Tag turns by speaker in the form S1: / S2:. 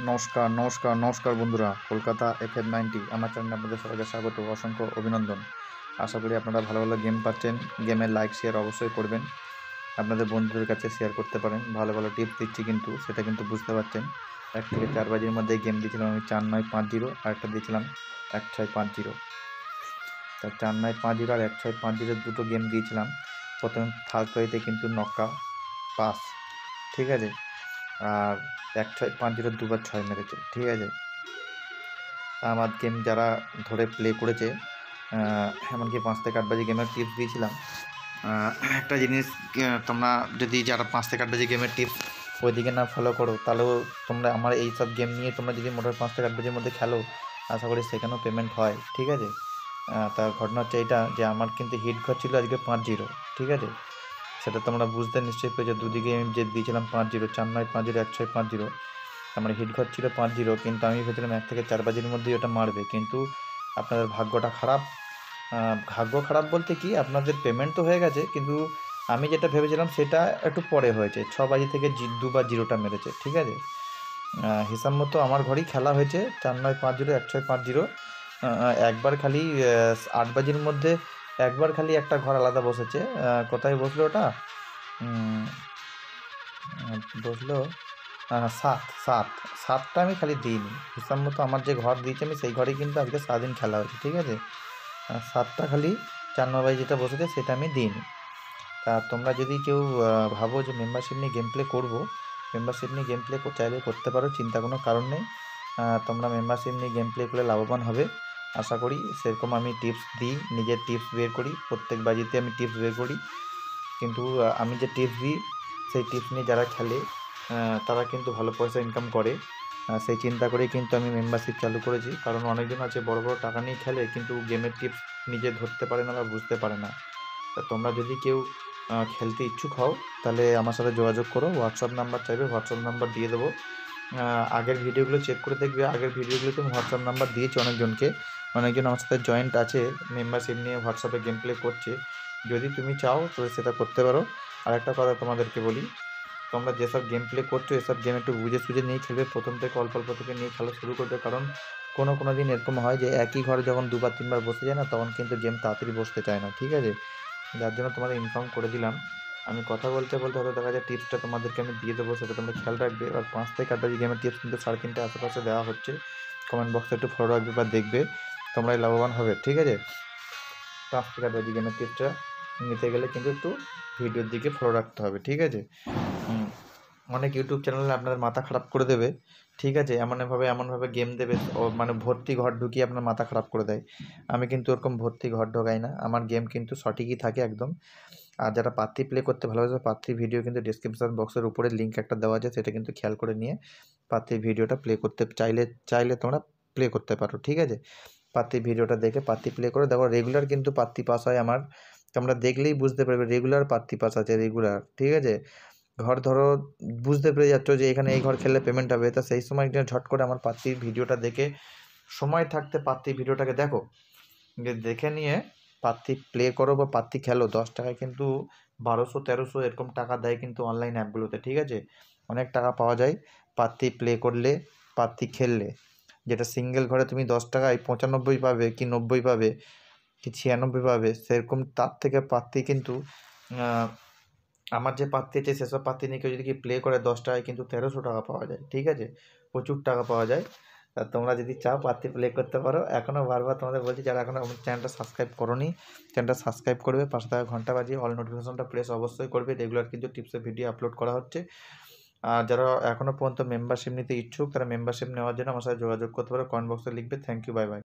S1: নমস্কার নমস্কার নমস্কার বন্ধুরা, কলকাতা FM 90 আমার চ্যানেলে আপনাদের সবাইকে স্বাগত, অসংখ্য অভিনন্দন। আশা করি আপনারা ভালো ভালো গেম পাচ্ছেন। গেমের লাইক শেয়ার অবশ্যই করবেন, আপনাদের বন্ধুদের কাছে শেয়ার করতে পারেন। ভালো ভালো টিপস দিচ্ছি, কিন্তু সেটা কিন্তু বুঝতে পারছেন। 1 থেকে 4 বাজির মধ্যে গেম দিয়েছিলাম আমি 4950, আর একটা দিয়েছিলাম 1650। তা 4950 আর 1650 দুটো গেম দিয়েছিলাম। প্রথম ফার্স্ট বাজিতে কিন্তু নক্কা পাস, ঠিক আছে। আর 1650 দুবার 6 মেরেছে, ঠিক আছে। আমার গেম যারা ধরে প্লে করেছে, এমনকি 5 থেকে 8 বাজে গেমের টিপস দিয়েছিলাম। একটা জিনিস, তোমরা যদি যারা 5 থেকে 8 বাজে গেমের টিপস ওইদিকে না ফলো করো, তাহলেও তোমরা আমার এই সব গেম নিয়ে তোমরা যদি মোটর 5 থেকে 8 বাজের মধ্যে খেলো, আশা করি সেখানেও পেমেন্ট হয়, ঠিক আছে। তার ঘটনা হচ্ছে এইটা যে আমার কিন্তু হিট ঘর ছিল আজকে 50, ঠিক আছে। সেটা তোমরা বুঝতে নিশ্চয়ই পেয়েছো, দুদিকে আমি যে দিয়েছিলাম 50, 4950 1650, আমার হিট ঘর ছিল 50, কিন্তু আমি ভেবেছিলাম 1 থেকে 4 বাজির মধ্যেই ওটা মারবে। কিন্তু আপনাদের ভাগ্যটা খারাপ। ভাগ্য খারাপ বলতে কি, আপনাদের পেমেন্ট তো হয়ে গেছে, কিন্তু আমি যেটা ভেবেছিলাম সেটা একটু পরে হয়েছে। 6 বাজি থেকে দুবার জিরোটা মেরেছে, ঠিক আছে। হিসাব মতো আমার ঘরেই খেলা হয়েছে 4950 1650। একবার খালি 8 বাজির মধ্যে একবার খালি একটা ঘর আলাদা বসেছে। কোথায় বসলো ওটা? বসলো 7টা আমি খালি দিইনি। হিসাব মতো আমার যে ঘর দিয়েছি আমি সেই ঘরেই কিন্তু আজকে সারাদিন খেলা হয়েছে, ঠিক আছে। 7টা খালি 4-9 যেটা বসেছে সেটা আমি দিইনি। তা তোমরা যদি কেউ ভাবো যে মেম্বারশিপ নিয়ে গেম প্লে করবো, মেম্বারশিপ নিয়ে গেম প্লে চাইলে করতে পারো, চিন্তা কোনো কারণ নেই। তোমরা মেম্বারশিপ নিয়ে গেম প্লে করলে লাভবান হবে আশা করি। সেরকম আমি টিপস দিই, নিজের টিপস বের করি, প্রত্যেক বাজিতে আমি টিপস বের করি। কিন্তু আমি যে টিপস দিই সেই টিপস নিয়ে যারা খেলে তারা কিন্তু ভালো পয়সা ইনকাম করে। সেই চিন্তা করেই কিন্তু আমি মেম্বারশিপ চালু করেছি, কারণ অনেকজন আছে বড় বড় টাকা নিয়ে খেলে কিন্তু গেমের টিপস নিজে ধরতে পারে না বা বুঝতে পারে না। তা তোমরা যদি কেউ খেলতে ইচ্ছুক হও, তাহলে আমার সাথে যোগাযোগ করো। হোয়াটসঅ্যাপ নাম্বার চাইবে, হোয়াটসঅ্যাপ নাম্বার দিয়ে দেবো। আগের ভিডিওগুলো চেক করে দেখবে, আগের ভিডিওগুলোতে আমি হোয়াটসঅ্যাপ নাম্বার দিয়েছি অনেকজনকে। অনেকজন আমার সাথে জয়েন্ট আছে, মেম্বারশিপ নিয়ে হোয়াটসঅ্যাপে গেম প্লে করছে। যদি তুমি চাও তাহলে সেটা করতে পারো। আর একটা কথা তোমাদেরকে বলি, তোমরা যেসব গেম প্লে করছো এসব গেম একটু বুঝে সুঝে নিয়ে খেলবে। প্রথম থেকে অল্প অল্প থেকে নিয়ে খেলা শুরু করবে, কারণ কোনো দিন এরকম হয় যে একই ঘরে যখন 2-3 বার বসে যায় না, তখন কিন্তু গেম তাড়াতাড়ি বসতে চায় না, ঠিক আছে। যার জন্য তোমাদের ইনফর্ম করে দিলাম। আমি কথা বলতে বলতে হয়তো দেখা যায় টিপসটা তোমাদেরকে আমি দিয়ে দেবো, সেটা তোমরা খেয়াল রাখবে। আর 5 থেকে 8 বাজি গেমের টিপস কিন্তু 3:30 আশেপাশে দেওয়া হচ্ছে। কমেন্ট বক্সে একটু ফলো রাখবে বা দেখবে, তোমরাই লাভবান হবে, ঠিক আছে। 5 থেকে 8 বাজি গেমের টিপসটা নিতে গেলে কিন্তু একটু ভিডিওর দিকে ফলো রাখতে হবে, ঠিক আছে। অনেক ইউটিউব চ্যানেলে আপনাদের মাথা খারাপ করে দেবে, ঠিক আছে। এমনভাবে গেম দেবে, ও মানে ভর্তি ঘর ঢুকিয়ে আপনার মাথা খারাপ করে দেয়। আমি কিন্তু ওরকম ভর্তি ঘর ঢোকাই না, আমার গেম কিন্তু সঠিকই থাকে একদম। আর যারা পাত্রী প্লে করতে ভালোবাসে, পাত্রী ভিডিও কিন্তু ডিসক্রিপশন বক্সের উপরে লিঙ্ক একটা দেওয়া আছে, সেটা কিন্তু খেয়াল করে নিয়ে পাত্রী ভিডিওটা প্লে করতে চাইলে তোমরা প্লে করতে পারো, ঠিক আছে। পাত্রী ভিডিওটা দেখে পাত্রী প্লে করে দেখো, রেগুলার কিন্তু পাত্রী পাস হয় আমার। তোমরা দেখলেই বুঝতে পারবে রেগুলার পাত্রী পাস আছে, রেগুলার, ঠিক আছে। ঘর ধরো বুঝতে পেরে যাচ্ছ যে এখানে এই ঘর খেললে পেমেন্ট হবে, তা সেই সময় ঝট করে আমার পাত্রীর ভিডিওটা দেখে, সময় থাকতে পাত্রীর ভিডিওটাকে দেখো, দেখে নিয়ে পাত্রী প্লে করো বা পাত্রী খেলো। 10 টাকায় কিন্তু 1200-1300 এরকম টাকা দেয় কিন্তু অনলাইন অ্যাপগুলোতে, ঠিক আছে। অনেক টাকা পাওয়া যায় পাত্রী প্লে করলে, পাত্রী খেললে। যেটা সিঙ্গেল ঘরে তুমি 10 টাকায় 95 পাবে কি 90 পাবে কি 96 পাবে, সেরকম তার থেকে পাত্রী কিন্তু আমার যে পাত্রী আছে সেসব পাত্রী নিয়ে কেউ যদি কি প্লে করে 10 টাকায় কিন্তু 1300 টাকা পাওয়া যায়, ঠিক আছে। প্রচুর টাকা পাওয়া যায়। তা তোমরা যদি চাও পাত্রী প্লে করতে পারো। এখনও বারবার তোমাদের বলছি, যারা এখনও আমার চ্যানেলটা সাবস্ক্রাইব করোনি, চ্যানেলটা সাবস্ক্রাইব করবে, পাশে থাকা ঘন্টা বাজিয়ে অল নোটিফিকেশনটা প্রেস অবশ্যই করবে। রেগুলার কিন্তু টিপসের ভিডিও আপলোড করা হচ্ছে। আর যারা এখনও পর্যন্ত মেম্বারশিপ নিতে ইচ্ছুক, তারা মেম্বারশিপ নেওয়ার জন্য আমার সাথে যোগাযোগ করতে পারো, কমেন্ট বক্সে লিখবে। Thank you, bye by.